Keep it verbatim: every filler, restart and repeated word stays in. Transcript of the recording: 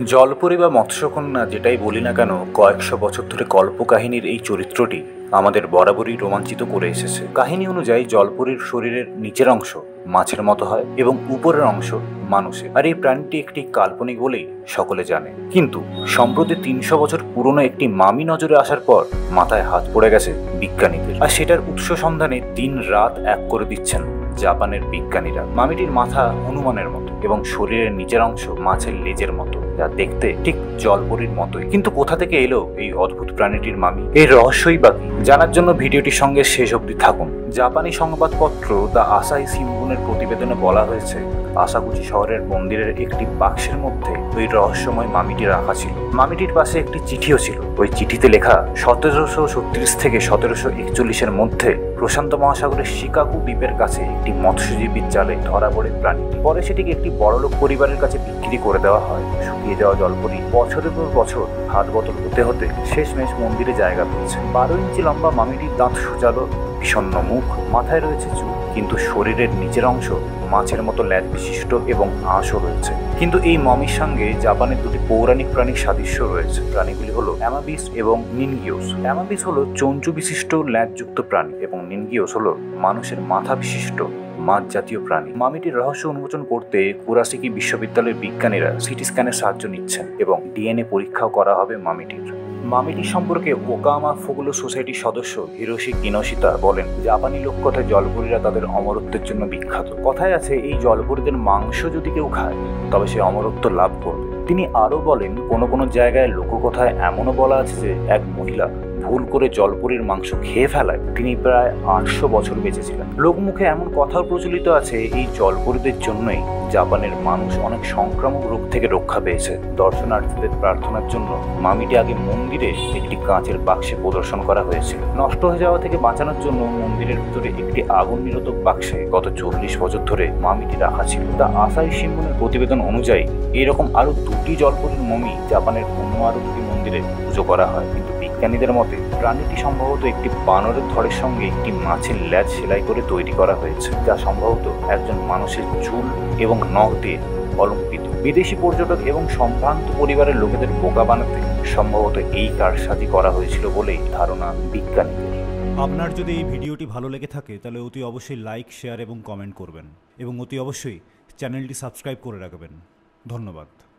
জলপরী বা মৎস্যকন্যা যেটাই বলি না কেন, কয়েকশো বছর ধরে কল্পকাহিনীর এই চরিত্রটি আমাদের বরাবরই রোমাঞ্চিত করে এসেছে। কাহিনী অনুযায়ী জলপরীর শরীরের নিচের অংশ মাছের মতো হয় এবং উপরের অংশ মানুষের। আর এই প্রাণীটি একটি কাল্পনিক বলেই সকলে জানে। কিন্তু সম্প্রতি তিনশো বছর পুরনো একটি মামি নজরে আসার পর মাথায় হাত পড়ে গেছে বিজ্ঞানীদের। আর সেটার উৎস সন্ধানে দিন রাত এক করে দিচ্ছেন জাপানের বিজ্ঞানীরা। মামিটির মাথা হনুমানের মতো এবং শরীরের নিচের অংশ মাছের লেজের মতো, যা দেখতে ঠিক জলপরীর মতোই। কিন্তু কোথা থেকে এলো এই অদ্ভুত প্রাণীটির মামি? এই রহস্যই বাকি। জানার জন্য ভিডিওটির সঙ্গে শেষ অবধি থাকুন। জাপানি সংবাদপত্র দ্য আসাহি সিম্বুনের প্রতিবেদনে বলা হয়েছে, আসাগুচি শহরের মন্দিরের একটি বাক্সের মধ্যে ওই রহস্যময় মামিটি রাখা ছিল। মামিটির পাশে একটি চিঠিও ছিল। ওই চিঠিতে লেখা, সতেরোশো ছত্রিশ থেকে সতেরোশো একচল্লিশের মধ্যে প্রশান্ত মহাসাগরের শিকাগো দ্বীপের কাছে একটি মৎস্যজীবীর জালে ধরা পড়ে প্রাণীটি। পরে সেটিকে একটি বড়লোক পরিবারের কাছে বিক্রি করে দেওয়া হয়। শুকিয়ে যাওয়া জলপরী বছরের পর বছর হাত বদল হতে হতে শেষমেশ মন্দিরে জায়গা পেয়েছে। বারো ইঞ্চি লম্বা মামিটির দাঁত সুচালো, বিষণ্ণ মুখ, মাথায় রয়েছে চুল, কিন্তু শরীরের নিচের অংশ মাছের মতো ল্যাজ বিশিষ্ট এবং আঁশও রয়েছে। কিন্তু এই মমির সঙ্গে জাপানের দুটি পৌরাণিক প্রাণীর সাদৃশ্য রয়েছে। প্রাণীগুলি হলো অ্যামাবিস এবং নিনগিওস। অ্যামাবিস হলো চঞ্চু বিশিষ্ট ল্যাজযুক্ত প্রাণী এবং নিনগিওস হলো মানুষের মাথা বিশিষ্ট মাছ জাতীয় প্রাণী। মামিটির রহস্য উন্মোচন করতে কুরাসাকি বিশ্ববিদ্যালয়ের বিজ্ঞানীরা সিটি স্ক্যানের সাহায্য নিচ্ছেন এবং ডিএনএ পরীক্ষাও করা হবে মামিটির। মামিটি সম্পর্কে ওকামা ফুগুলো সোসাইটির সদস্য হিরোশি কিনোশিতা বলেন, জাপানি লোককথায় জলপরীরা তাদের অমরত্বের জন্য বিখ্যাত। কথায় আছে, এই জলপরীদের মাংস যদি কেউ খায় তবে সে অমরত্ব লাভ করবে। তিনি আরও বলেন, কোনো কোনো জায়গায় লোককথায় এমনও বলা আছে যে এক মহিলা ভুল করে জলপরীর মাংস খেয়ে ফেলায় তিনি প্রায় আটশো বছর বেঁচেছিলেন। লোকমুখে এমন কথাও প্রচলিত আছে, এই জলপরীদের জন্যই জাপানের মানুষ অনেক সংক্রামক রোগ থেকে রক্ষা পেয়েছে। দর্শনার্থীদের প্রার্থনার জন্য মামিটি আগে মন্দিরে একটি কাঁচের বাক্সে প্রদর্শন করা হয়েছিল। নষ্ট হয়ে যাওয়া থেকে বাঁচানোর জন্য মন্দিরের ভিতরে একটি আগুন নিরোধক বাক্সে গত চল্লিশ বছর ধরে মামিটি রাখা ছিল। তা আসাহি সিম্বুনের প্রতিবেদন অনুযায়ী এরকম আরো দুটি জলপরীর মমি জাপানের অন্য আরো দুটি মন্দিরে পুজো করা হয়। কিন্তু বিজ্ঞানীদের মতে প্রাণীটি সম্ভবত একটি বানরের ধরের সঙ্গে একটি মাছের ল্যাজ সেলাই করে তৈরি করা হয়েছে, যা সম্ভবত একজন মানুষের চুল এবং নখ দিয়ে অলঙ্কৃত। বিদেশি পর্যটক এবং সম্ভ্রান্ত পরিবারের লোকেদের বোকা বানাতে সম্ভবত এই কারসাজি করা হয়েছিল বলেই ধারণা বিজ্ঞানীদের। আপনার যদি এই ভিডিওটি ভালো লেগে থাকে তাহলে অতি অবশ্যই লাইক, শেয়ার এবং কমেন্ট করবেন এবং অতি অবশ্যই চ্যানেলটি সাবস্ক্রাইব করে রাখবেন। ধন্যবাদ।